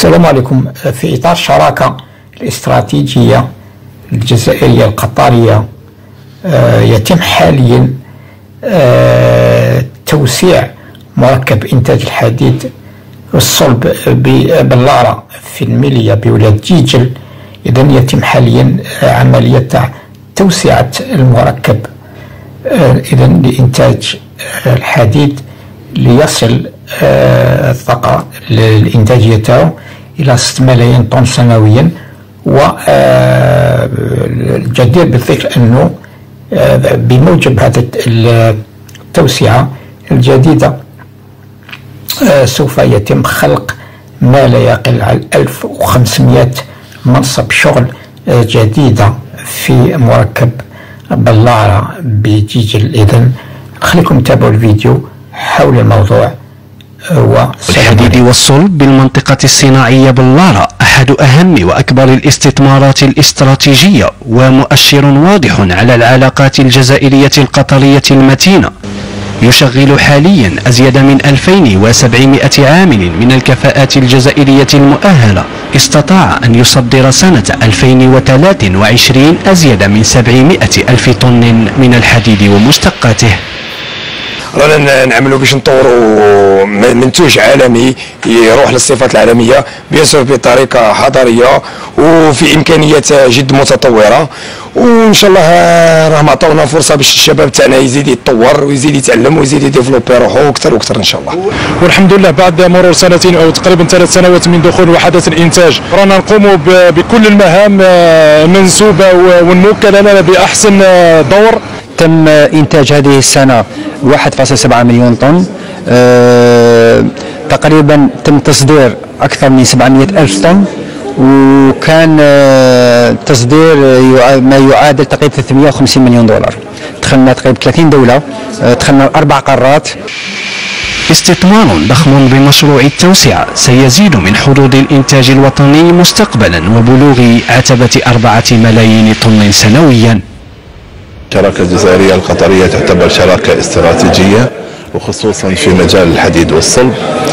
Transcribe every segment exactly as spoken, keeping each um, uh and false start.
السلام عليكم. في إطار الشراكة الاستراتيجية الجزائرية القطرية يتم حاليا توسيع مركب إنتاج الحديد والصلب ببلارة في الملية بولاية جيجل. إذن يتم حاليا عملية توسعة المركب إذن لإنتاج الحديد ليصل الطاقة الإنتاجية تاعو إلى ستة ملايين طن سنويا. والجدير بالذكر أنه بموجب هذه التوسعة الجديدة سوف يتم خلق ما لا يقل عن ألف وخمسمائة منصب شغل جديدة في مركب بلارة بجيجل. إذن خليكم تابعوا الفيديو حول الموضوع. الحديد والصلب بالمنطقة الصناعية بلارة أحد أهم وأكبر الاستثمارات الاستراتيجية ومؤشر واضح على العلاقات الجزائرية القطرية المتينة. يشغل حاليا أزيد من ألفين وسبعمائة عامل من الكفاءات الجزائرية المؤهلة. استطاع أن يصدر سنة ألفين وثلاثة وعشرين أزيد من سبعمائة ألف طن من الحديد ومشتقاته. رانا نعملوا باش نطوروا منتوج عالمي يروح للصفات العالميه بيان سور بطريقه حضاريه وفي امكانيات جد متطوره، وان شاء الله راه معطونا فرصه باش الشباب تاعنا يزيد يتطور ويزيد يتعلم ويزيد يديفلوبي روحه اكثر واكثر ان شاء الله. والحمد لله بعد مرور سنتين او تقريبا ثلاث سنوات من دخول وحدات الانتاج رانا نقوم بكل المهام منسوبه والموكله لنا باحسن دور. تم إنتاج هذه السنة واحد فاصلة سبعة مليون طن. أه تقريبا تم تصدير أكثر من سبعمائة ألف طن، وكان أه تصدير ما يعادل تقريبا ثلاثمائة وخمسين مليون دولار. دخلنا تقريبا ثلاثين دولة، أه دخلنا أربع قارات. استثمار ضخم بمشروع التوسعة سيزيد من حدود الإنتاج الوطني مستقبلا وبلوغ عتبة أربعة ملايين طن سنويا. الشراكة الجزائرية القطرية تعتبر شراكة استراتيجية وخصوصا في مجال الحديد والصلب.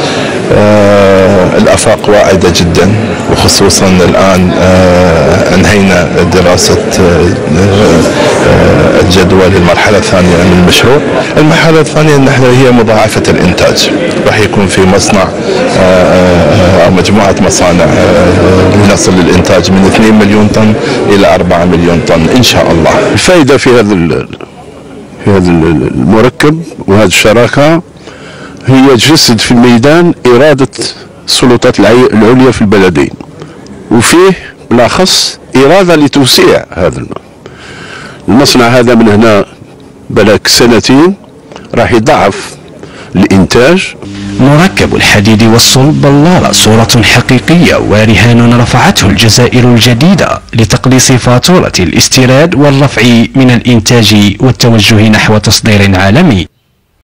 آه الآفاق واعدة جدا، وخصوصا الآن آه أنهينا دراسة آه آه الجدوى للمرحلة الثانية من المشروع. المرحلة الثانية نحن هي مضاعفة الإنتاج، راح يكون في مصنع آه أو مجموعة مصانع آه لنصل للإنتاج من اثنين مليون طن إلى أربعة مليون طن إن شاء الله. الفائدة في هذا في هذا المركب وهذه الشراكة هي تجسد في الميدان إرادة السلطات العليا في البلدين، وفيه بالأخص إرادة لتوسيع هذا المصنع. هذا من هنا بلاك سنتين راح يضعف الإنتاج. مركب الحديد والصلب بلارة صورة حقيقية ورهان رفعته الجزائر الجديدة لتقليص فاتورة الاستيراد والرفع من الإنتاج والتوجه نحو تصدير عالمي.